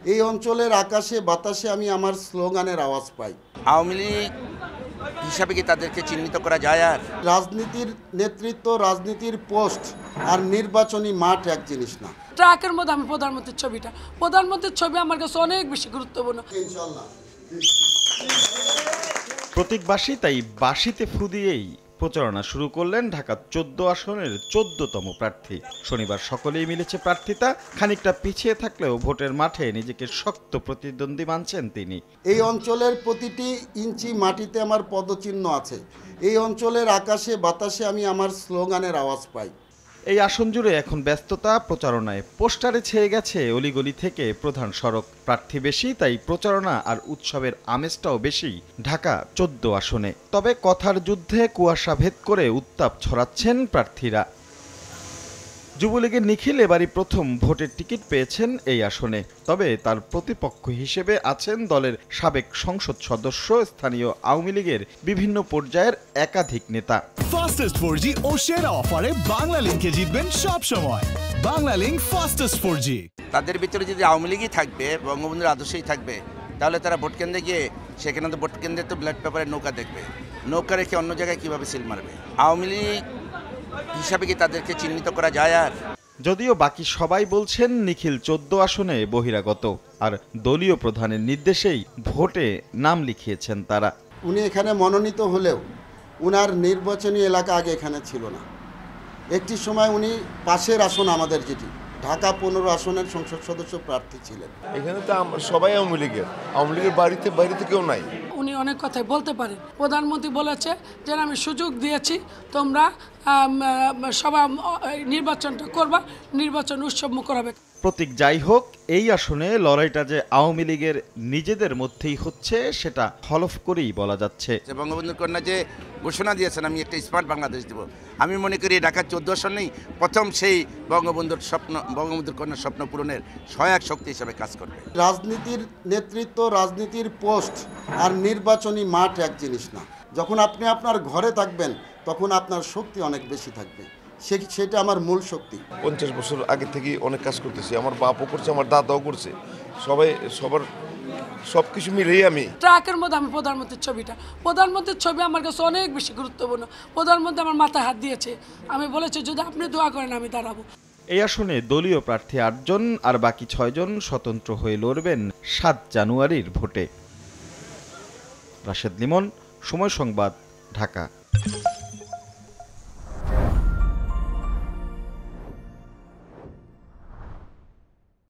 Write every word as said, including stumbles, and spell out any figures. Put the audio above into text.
এই অঞ্চলের আকাশে বাতাসে আমি আমার স্লোগানের আওয়াজ পাই। আওয়ামী লীগ হিসাবে কি তাদেরকে চিহ্নিত করা যায়? আর রাজনীতির নেতৃত্ব, রাজনীতির পোস্ট আর নির্বাচনী মাঠ এক জিনিস না। ট্রাকের মধ্যে আমি প্রধানমন্ত্রীর ছবিটা, প্রধানমন্ত্রীর ছবি আমার কাছে অনেক বেশি গুরুত্বপূর্ণ। ইনশাআল্লাহ প্রতীকবাসী তাই বাঁশিতে ফু দিয়েই প্রচারণা শুরু করলেন ঢাকা চোদ্দ আসনের চোদ্দতম প্রার্থী। শনিবার সকলেই মিলেছে প্রার্থিতা। খানিকটা পিছিয়ে থাকলেও ভোটের মাঠে নিজেকে শক্ত প্রতিদ্বন্দ্বী মানছেন তিনি। এই অঞ্চলের প্রতিটি ইঞ্চি মাটিতে আমার পদচিহ্ন আছে। এই অঞ্চলের আকাশে বাতাসে আমি আমার স্লোগানের আওয়াজ পাই। এই আসন জুড়ে এখন ব্যস্ততা প্রচারণায়। পোস্টারে ছেয়ে গেছে অলিগলি থেকে প্রধান সড়ক। প্রার্থী বেশি, তাই প্রচারণা আর উৎসবের আমেজটাও বেশি ঢাকা চোদ্দ আসনে। তবে কথার যুদ্ধে কুয়াশা ভেদ করে উত্তাপ ছড়াচ্ছেন প্রার্থীরা। যুবলীগের নিখিল এবারই প্রথম ভোটের টিকিট পেয়েছেন এই আসনে। তবে তার প্রতিপক্ষ হিসেবে আছেন দলের সাবেক সংসদ সদস্য, স্থানীয় আওয়ামী লীগের বিভিন্ন পর্যায়ের একাধিক নেতা। ফাস্টেস্ট ফোর জি ও সেরা অফারে বাংলা লিংকে জিতবেন সব সময়। Banglalink fastest four G. তাদের ভিতরে যদি আওয়ামী লীগই থাকবে, বঙ্গবন্ধুর আদর্শই থাকবে, তাহলে তারা ভোট কেন্দ্রে গিয়ে সেখানে তো ভোট কেন্দ্রে তো ব্ল্যাক পেপারের নৌকা দেখবে। নৌকা রেখে অন্য জায়গায় কীভাবে সিল মারবে? আওয়ামী লীগ হিসাবে কি তাদেরকে চিহ্নিত করা যায়? আর যদিও বাকি সবাই বলছেন নিখিল চোদ্দ আসনে বহিরাগত, আর দলীয় প্রধানের নির্দেশেই ভোটে নাম লিখিয়েছেন তারা। উনি এখানে মনোনীত হলেও উনার নির্বাচনী এলাকা আগে এখানে ছিল না। একটি সময় উনি পাশের আসন, আমাদের যেটি ঢাকা পনেরো আসনের সংসদ সদস্য প্রার্থী ছিলেন। এখানে তো সবাই আওয়ামী লীগের, আওয়ামী লীগের বাড়িতে বাড়িতে কেউ নাই। উনি অনেক কথাই বলতে পারেন। প্রধানমন্ত্রী বলেছে যে আমি সুযোগ দিয়েছি, তোমরা সবাই নির্বাচনটা করবা, নির্বাচন উৎসব মুখর হবে। প্রতীক যাই হোক, এই আসনে লড়াইটা যে আওয়ামী লীগের নিজেদের মধ্যেই হচ্ছে সেটা হলফ করেই বলা যাচ্ছে। বঙ্গবন্ধুর কন্যা যে ঘোষণা দিয়েছেন আমি একটা স্মার্ট বাংলাদেশ দেব, আমি মনে করি ঢাকা চোদ্দ আসনেই প্রথম সেই বঙ্গবন্ধুর স্বপ্ন, বঙ্গবন্ধুর কন্যার স্বপ্ন পূরণের সহায়ক শক্তি হিসেবে কাজ করবে। রাজনীতির নেতৃত্ব, রাজনীতির পোস্ট আর নির্বাচনী মাঠ এক জিনিস না। যখন আপনি আপনার ঘরে থাকবেন তখন আপনার শক্তি অনেক বেশি থাকবে। সেটা আমার মূল শক্তি। পঞ্চাশ বছর আগে থেকে অনেক কাজ করতেছি, আমার বাপও করছে, আমার দাদাও করছে, সবাই সবার সব কিছু মিলেই আমি। ট্রাকের মধ্যে আমি প্রধানমন্ত্রীর ছবিটা, প্রধানমন্ত্রীর ছবি আমার কাছে অনেক বেশি গুরুত্বপূর্ণ। প্রধানমন্ত্রী আমার মাথায় হাত দিয়েছে, আমি বলেছি যদি আপনি দোয়া করেন আমি দাঁড়াবো। এই আসনে দলীয় প্রার্থী আটজন আর বাকি ছয়জন স্বতন্ত্র হয়ে লড়বেন সাত জানুয়ারির ভোটে। রাশেদ লিমন, সময় সংবাদ, ঢাকা।